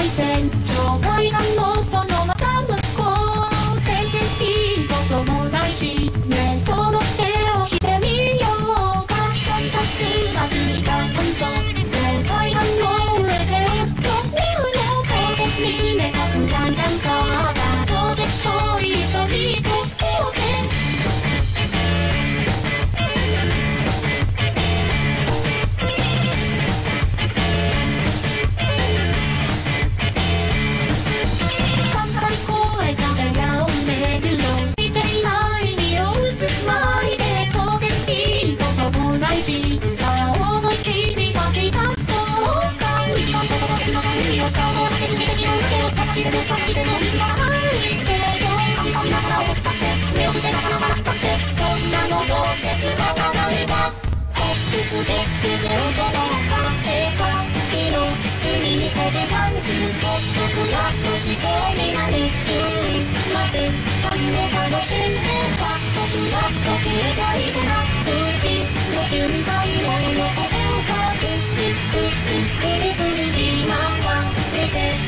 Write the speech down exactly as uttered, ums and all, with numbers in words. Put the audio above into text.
界線上海岸のそのまた向こう全然いいこともないしねえその手を引いてみようか散々つまずいた感想そう海岸の上でふっと見るの当然にねたくらんじゃんかどうでしょう一緒に行こうさあ思い切り書き出そうか一番言葉つまが海をかもせずに敵の腕を察知でも察知でも水が入ってカミカミながら思ったって目を伏せながら笑ったってそんなのどうせつまらないわホップスで腕を届かせた日の隅にこでパンツちょっとクラッとしそうになる週末パンを楽しんでパッとクラッと消えちゃいそうな月の瞬間を残せるかクックックックリクリ今は見せ